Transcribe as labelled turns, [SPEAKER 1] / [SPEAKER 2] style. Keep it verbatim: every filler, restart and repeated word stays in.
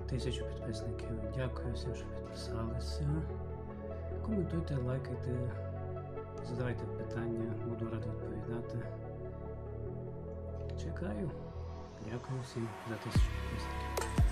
[SPEAKER 1] тисячу підписників. Дякую всім, що підписалися. Коментуйте, лайкайте, задавайте питання, буду радий відповідати. Чекаю. Дякую всім за тисячу підписників.